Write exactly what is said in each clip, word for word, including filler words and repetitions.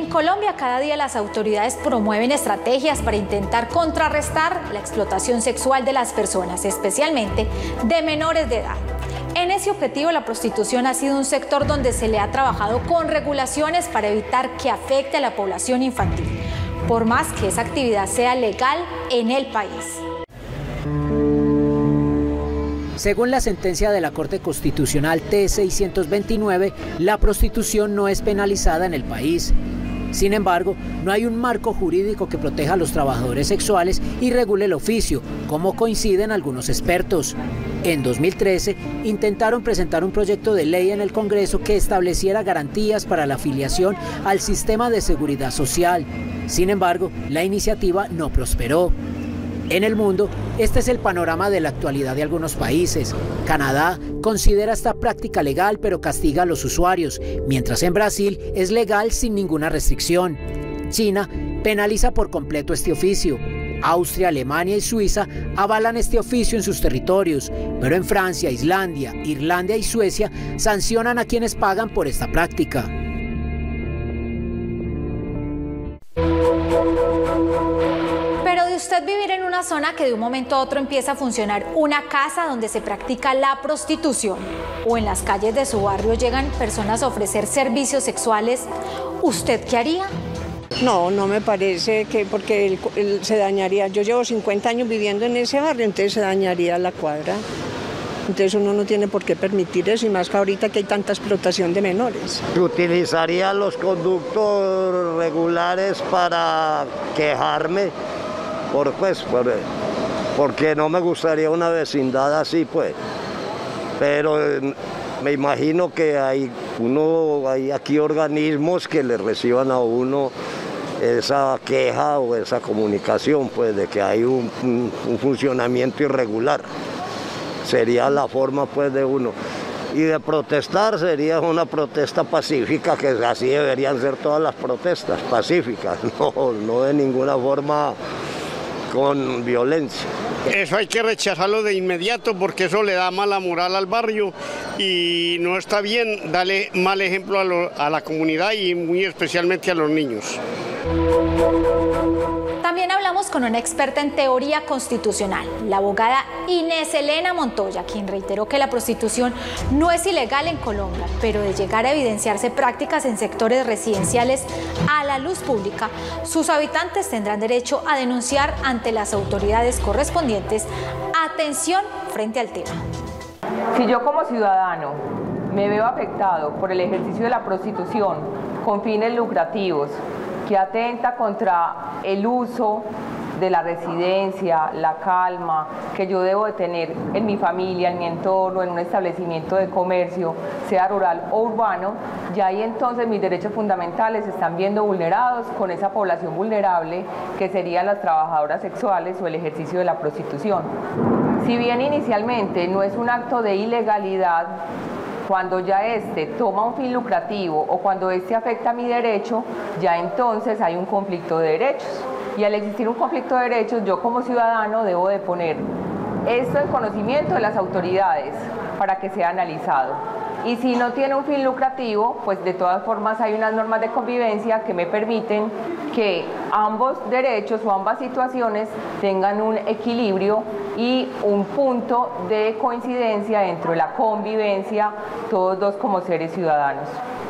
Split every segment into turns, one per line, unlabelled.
En Colombia, cada día las autoridades promueven estrategias para intentar contrarrestar la explotación sexual de las personas, especialmente de menores de edad. En ese objetivo, la prostitución ha sido un sector donde se le ha trabajado con regulaciones para evitar que afecte a la población infantil, por más que esa actividad sea legal en el país.
Según la sentencia de la Corte Constitucional T seiscientos veintinueve, la prostitución no es penalizada en el país. Sin embargo, no hay un marco jurídico que proteja a los trabajadores sexuales y regule el oficio, como coinciden algunos expertos. En dos mil trece, intentaron presentar un proyecto de ley en el Congreso que estableciera garantías para la afiliación al sistema de seguridad social. Sin embargo, la iniciativa no prosperó. En el mundo, este es el panorama de la actualidad de algunos países. Canadá considera esta práctica legal pero castiga a los usuarios, mientras en Brasil es legal sin ninguna restricción. China penaliza por completo este oficio. Austria, Alemania y Suiza avalan este oficio en sus territorios, pero en Francia, Islandia, Irlanda y Suecia sancionan a quienes pagan por esta práctica.
Pero de usted vivir en una zona que de un momento a otro empieza a funcionar una casa donde se practica la prostitución, o en las calles de su barrio llegan personas a ofrecer servicios sexuales, ¿usted qué haría?
No, no me parece que porque él, él se dañaría. Yo llevo cincuenta años viviendo en ese barrio, entonces se dañaría la cuadra. Entonces uno no tiene por qué permitir eso, y más que ahorita que hay tanta explotación de menores.
Utilizaría los conductos regulares para quejarme, por, pues, por, porque no me gustaría una vecindad así, pues. Pero me imagino que hay, uno, hay aquí organismos que le reciban a uno esa queja o esa comunicación, pues, de que hay un, un, un funcionamiento irregular. Sería la forma, pues, de uno. Y de protestar sería una protesta pacífica, que así deberían ser todas las protestas, pacíficas, no, no de ninguna forma con violencia.
Eso hay que rechazarlo de inmediato, porque eso le da mala moral al barrio y no está bien darle mal ejemplo a, lo, a la comunidad y muy especialmente a los niños.
También hablamos con una experta en teoría constitucional, la abogada Inés Elena Montoya, quien reiteró que la prostitución no es ilegal en Colombia, pero de llegar a evidenciarse prácticas en sectores residenciales a la luz pública, sus habitantes tendrán derecho a denunciar ante las autoridades correspondientes. Atención frente al tema.
Si yo como ciudadano me veo afectado por el ejercicio de la prostitución con fines lucrativos, que atenta contra el uso de la residencia, la calma que yo debo de tener en mi familia, en mi entorno, en un establecimiento de comercio, sea rural o urbano, ya ahí entonces mis derechos fundamentales se están viendo vulnerados con esa población vulnerable que serían las trabajadoras sexuales o el ejercicio de la prostitución. Si bien inicialmente no es un acto de ilegalidad, cuando ya este toma un fin lucrativo o cuando este afecta a mi derecho, ya entonces hay un conflicto de derechos. Y al existir un conflicto de derechos, yo como ciudadano debo de poner esto en conocimiento de las autoridades para que sea analizado. Y si no tiene un fin lucrativo, pues de todas formas hay unas normas de convivencia que me permiten que ambos derechos o ambas situaciones tengan un equilibrio y un punto de coincidencia dentro de la convivencia, todos dos como seres ciudadanos.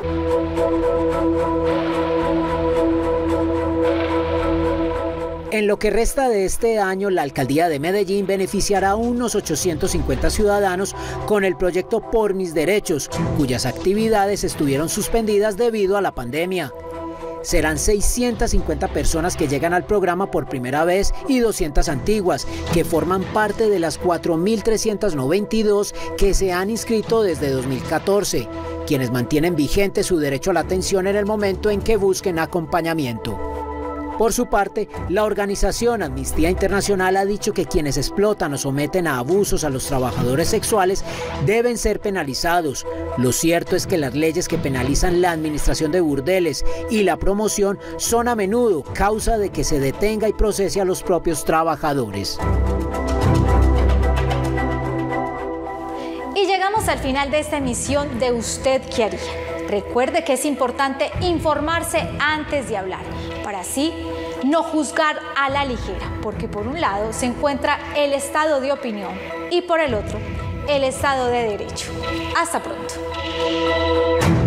En lo que resta de este año, la Alcaldía de Medellín beneficiará a unos ochocientos cincuenta ciudadanos con el proyecto Por Mis Derechos, cuyas actividades estuvieron suspendidas debido a la pandemia. Serán seiscientas cincuenta personas que llegan al programa por primera vez y doscientas antiguas, que forman parte de las cuatro mil trescientas noventa y dos que se han inscrito desde dos mil catorce, quienes mantienen vigente su derecho a la atención en el momento en que busquen acompañamiento. Por su parte, la organización Amnistía Internacional ha dicho que quienes explotan o someten a abusos a los trabajadores sexuales deben ser penalizados. Lo cierto es que las leyes que penalizan la administración de burdeles y la promoción son a menudo causa de que se detenga y procese a los propios trabajadores. Y llegamos al final de esta emisión de Usted ¿Qué haría?
Recuerde que es importante informarse antes de hablar, para así no juzgar a la ligera, porque por un lado se encuentra el estado de opinión y por el otro, el estado de derecho. Hasta pronto.